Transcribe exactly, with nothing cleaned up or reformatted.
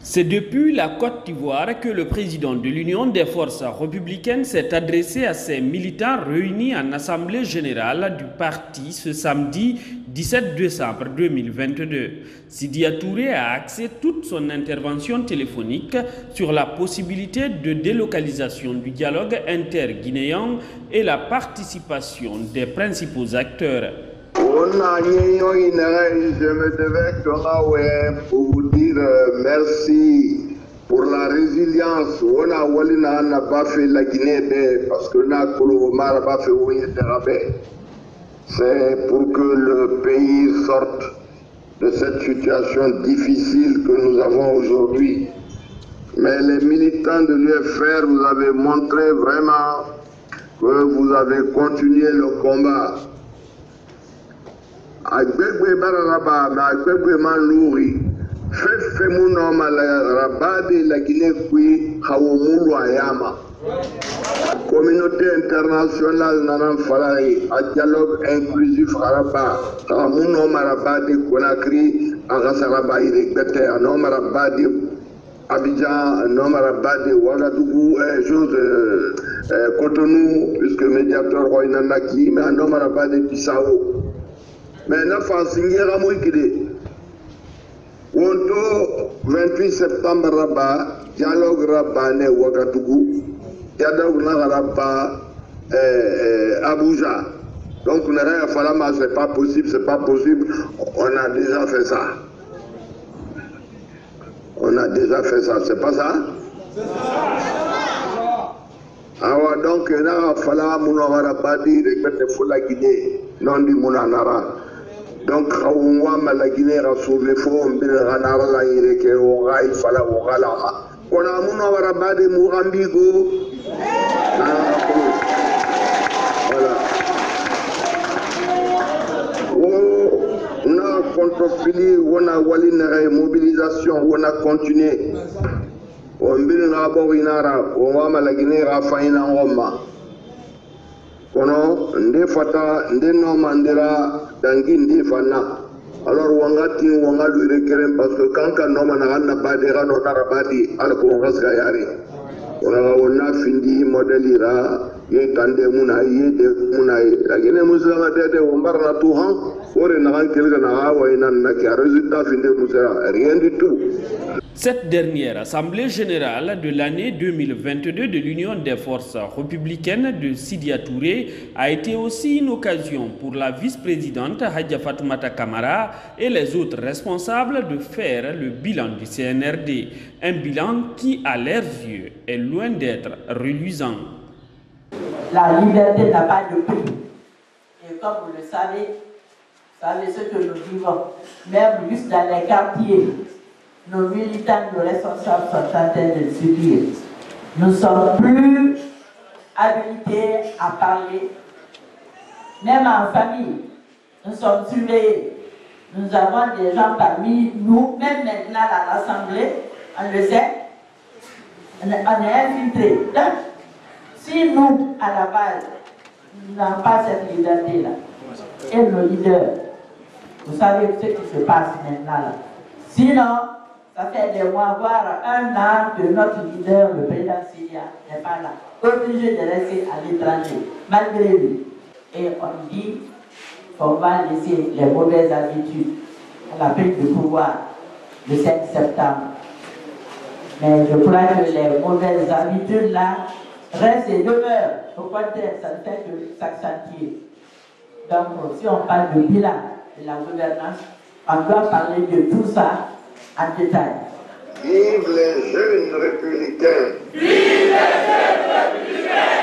C'est depuis la Côte d'Ivoire que le président de l'Union des forces républicaines s'est adressé à ses militants réunis en assemblée générale du parti ce samedi dix-sept décembre deux mille vingt-deux. Sidya Touré a axé toute son intervention téléphonique sur la possibilité de délocalisation du dialogue interguinéen et la participation des principaux acteurs. Je me devais pour vous dire merci pour la résilience. On n'a pas fait la Guinée parce que n'a pas fait. C'est pour que le pays sorte de cette situation difficile que nous avons aujourd'hui. Mais les militants de l'U F R, vous avez montré vraiment que vous avez continué le combat. Agbègbè bararaba na agbègbè manlouri fefe muno malarabade la Guinée kui hawomulu ayama communauté internationale nanan falari a dialogue inclusif haraba hamuno marabade Conakry agasaraba irekbete ano marabade Abidjan ano marabade Ouagadougou et chose Cotonou puisque médiateur roi nanaki mais ano marabade Bissau. Mais la France n'ira moins qu'il vingt-huit septembre Rabat, dialogue Rabat ne Ouagadougou, dialogue Rabat Abuja. Donc on a fait c'est pas possible, c'est pas possible. On a déjà fait ça. On a déjà fait ça, c'est pas ça? C'est ça. Alors donc on a fallu mon Rabat dire que la Guinée, non du Mounanara. Donc, on va la Guinée sauver faux, on va la Guinée, on va il fallait on va là. On a mon avaraba de Mourambigo. Voilà. On a contrefilé, on a wali une mobilisation, on a continué. On va d'abord inara, on va la Guinée rafaina Roma. Kono nde fata nde no mandera dangi ndi fana alors wangati wangalu rekeren parce que kanka no mana na badera no narabadi al ko ngasga yari wala wona findi modelira ye tande muna ye de muna la gene muslima de de wambarna tout han ore na kan kelga na wa ina na ki résultat finde musera rien du tout. Cette dernière assemblée générale de l'année deux mille vingt-deux de l'Union des forces républicaines de Sidya Touré a été aussi une occasion pour la vice-présidente Hadja Fatoumata Camara et les autres responsables de faire le bilan du C N R D, un bilan qui, à leurs yeux, est loin d'être reluisant. La liberté n'a pas de prix. Et comme vous le savez, vous savez ce que nous vivons, même juste dans les quartiers. Nos militants, nos responsables sont en train de subir. Nous ne sommes plus habilités à parler. Même en famille, nous sommes surveillés. Nous avons des gens parmi nous, même maintenant à l'Assemblée, on le sait, on est infiltrés. Donc, si nous, à la base, nous n'avons pas cette liberté-là, et nos leaders, vous savez ce qui se passe maintenant là. Sinon, ça fait des mois, voire un an que notre leader, le président Sidya, n'est pas là, obligé de rester à l'étranger, malgré lui. Et on dit qu'on va laisser les mauvaises habitudes à la prise de pouvoir le sept septembre. Mais je crois que les mauvaises habitudes là restent et demeurent. Au contraire, ça ne fait que s'accentuer. Donc, si on parle de bilan de la gouvernance, on doit parler de tout ça en détail. Vive les jeunes républicains! Vive les jeunes républicains!